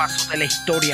pasos de la historia.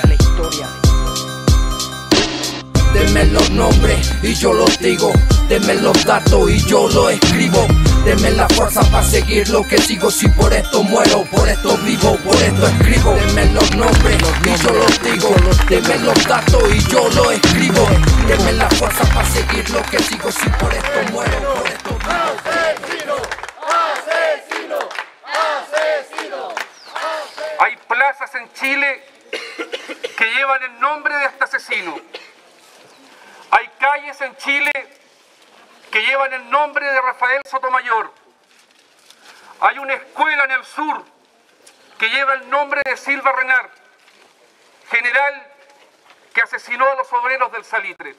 Denme los nombres y yo los digo, denme los datos y yo los escribo. Denme la fuerza para seguir lo que sigo. Si por esto muero, por esto vivo, por esto escribo. Denme los nombres y yo los digo, denme los datos y yo los escribo. Denme la fuerza para seguir lo que sigo. Si por esto muero, por esto vivo. ¡Asesino! ¡Asesino! ¡Asesino! Hay plazas en Chile que llevan el nombre de este asesino. Hay calles en Chile que llevan el nombre de Rafael Sotomayor. Hay una escuela en el sur que lleva el nombre de Silva Renard, general que asesinó a los obreros del Salitre.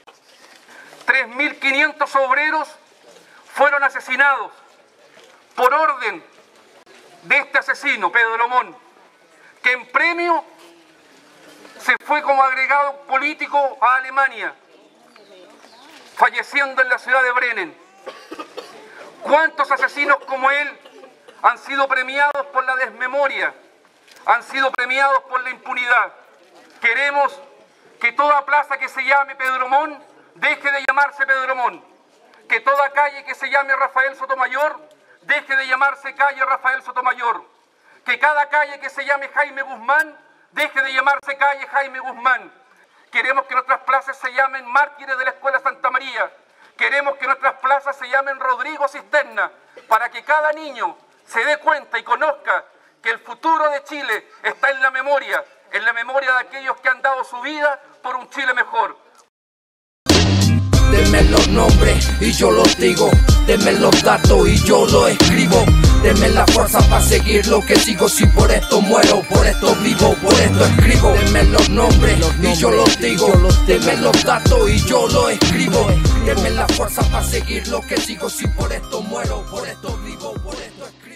3.500 obreros fueron asesinados por orden de este asesino, Pedro Montt, que en premio se fue como agregado político a Alemania, falleciendo en la ciudad de Bremen. ¿Cuántos asesinos como él han sido premiados por la desmemoria? Han sido premiados por la impunidad. Queremos que toda plaza que se llame Pedro Montt deje de llamarse Pedro Montt. Que toda calle que se llame Rafael Sotomayor deje de llamarse calle Rafael Sotomayor. Que cada calle que se llame Jaime Guzmán deje de llamarse calle Jaime Guzmán. Queremos que nuestras plazas se llamen Mártires de la Escuela Santa María. Queremos que nuestras plazas se llamen Rodrigo Cisterna, para que cada niño se dé cuenta y conozca que el futuro de Chile está en la memoria de aquellos que han dado su vida por un Chile mejor. Denme los nombres y yo los digo, denme los datos y yo los escribo. Denme la fuerza para seguir lo que sigo. Si por esto muero, por esto vivo, por esto escribo. Denme los nombres y yo los digo, denme los datos y yo los escribo. Denme la fuerza para seguir lo que sigo. Si por esto muero, por esto vivo, por esto escribo.